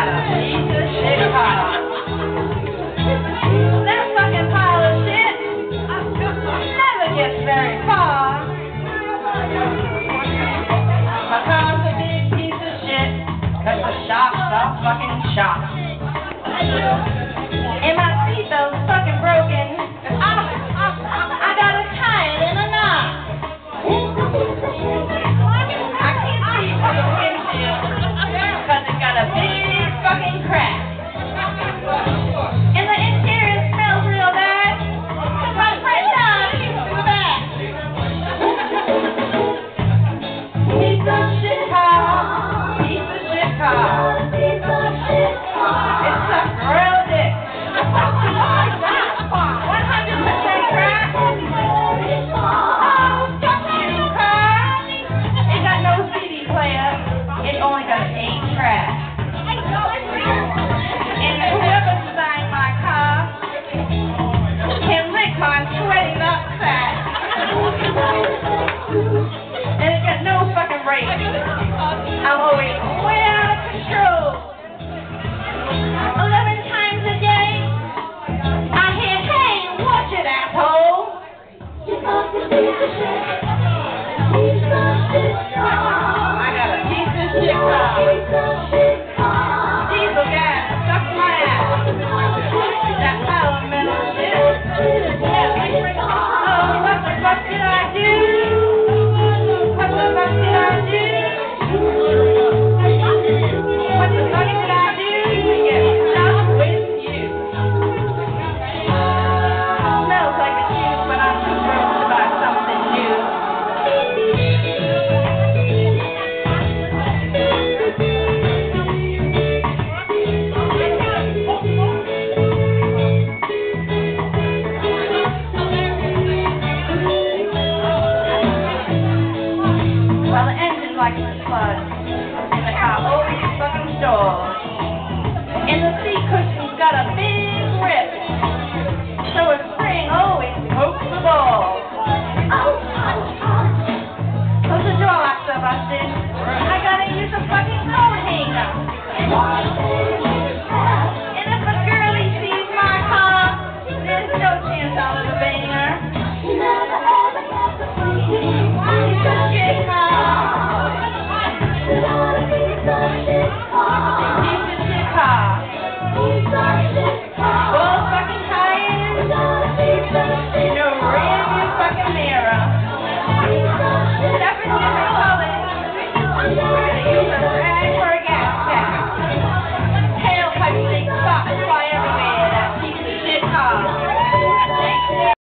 got a piece of shit car. That fucking pile of shit never gets very far. My car's a big piece of shit, 'cause the shops are fucking shops. And my seatbelt's fucking broken. I gotta tie it in a knot. I can't see through the windshield, 'cause it got a big fucking crack. And the interior smells real bad. My friend Don keeps in the back. Piece of shit car. Piece of shit car. It sucks real dick. 100% crack. New car. It got no CD player. It only got 8 tracks. And whoever designed my car can lick my sweaty nutsack. And it got no fucking brakes. I'm always way out of control. 11 times a day, I hear, "Hey, watch it, asshole." I got a piece of shit car. Diesel gas stuck in my ass. That pile of metal shit. Oh, what the fuck did I do? What the fuck did I do? What the fuck did I do to get stuck with you? Smells like a juice, but I'm too broke to buy something new. Well, the engine likes to flood, and the car always fucking stalls. And the seat cushion's got a big rip, so a spring always pokes the ball. So the door locks are busted. I gotta use a fucking coat hanger. And if a girlie sees my car, there's no chance I'll have a banger. Piece of shit car. Piece of shit car. Full fucking tires. No rear view fucking mirror. 7 different colors. We're gonna use a rag for a gas cap. Tailpipe snake spots fly everywhere. That piece of shit car.